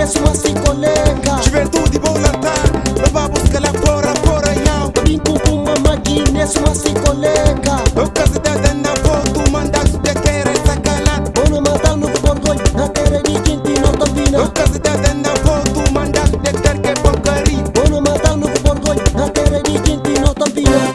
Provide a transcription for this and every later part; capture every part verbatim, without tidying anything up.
swasi kolenga Juventude volanta, leva busca la porra porra yao. Bimpo kuma magine swasi kolenga O casa da dana voltu mandas de querer sacalat. Bono matal no borgoi na tere di kinti no tambina O casa da dana voltu mandas de querer que porcari. Bono matal no borgoi na tere di kinti no tambina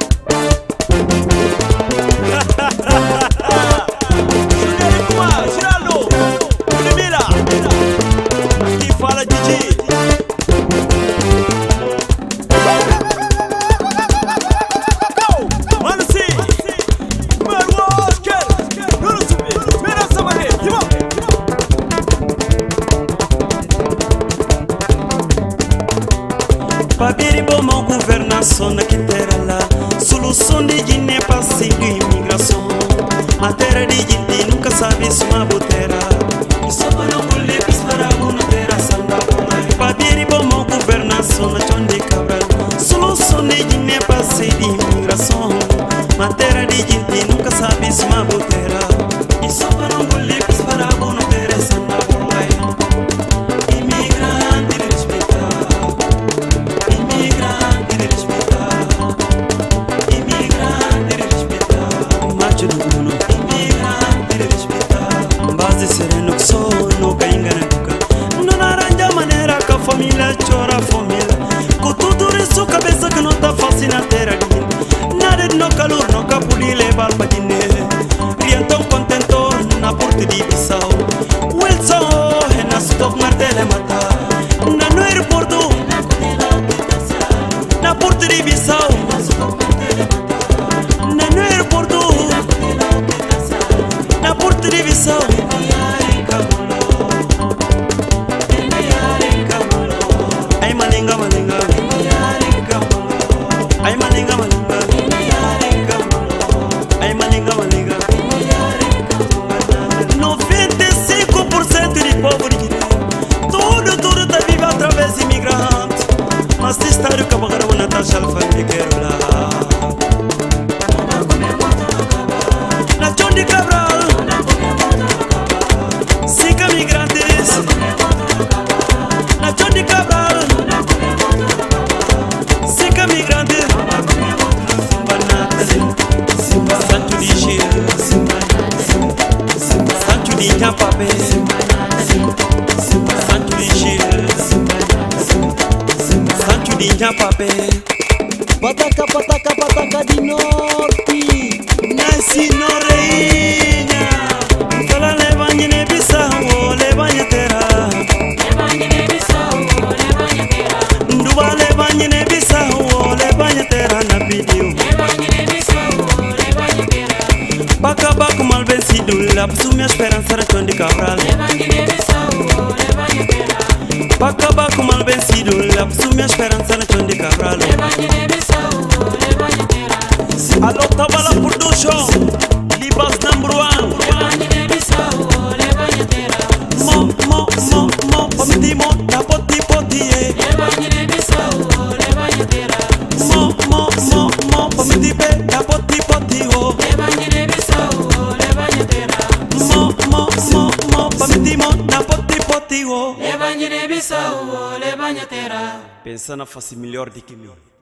Babiri bo mon gouvernation na kitera la solução de Guiné passivo imigração. A terra de Guiné nunca sabe sua botera. Isso para não colher para não ter a sanda. Babiri bo mon gouvernation na Chondi Cabral solução de Guiné passivo imigração. A terra de Guiné nunca sabe sua botera. Isso para não colher para não ter a sanda. Família chora família, com tudo isso cabeça que não tá fácil na terra de Guiné. Nada de no calor, no capuli levar pra Guiné. Rientão contentor na porta de Bissau. Wilson é na stop martele matar. Na no aeroporto, na porta de Bissau. Na no aeroporto, na porta de Bissau. noventa e cinco por cento de povo de Guiné, tudo, tudo tá vivo através de imigrantes. Mas se está o camarada na taxa alfandegueiro lá na Chondi Cabral, cinco migrantes na Chondi Cabral, cinco migrantes Santo de Gil, Santo de Nhapape, Santo de Gil, Santo de Nhapape. Pataca, pataca, pataca de norte Nasci no reina, fala levanha ne Bissau, levanha terra. Levanha ne Bissau, levanha terra. Nduba levanha ne Bissau, levanha terra na vídeo. Levanha ne Bissau, levanha terra. Baca baca mal vencido, la sua esperança na Chondi Cabral. Levanha ne Bissau, levanha terra. Baca baca mal vencido, la sua esperança na Chondi Cabral. Levanha ne Bissau, levanha terra. Alô, Tabala Production, Libas number one. Levanha ne Bissau, levanha terra. Mo, mo, mo, mo, pamiti mo, na poti poti eh. Levanha ne Bissau, levanha terra. Mo, mo, mo, mo, pamiti pe, na poti poti oh. Levanha ne Bissau, levanha terra. Mo, mo, mo, mo, pamiti mo, na poti poti oh. Levanha ne Bissau, levanha terra. Pensa na face melhor de que meu.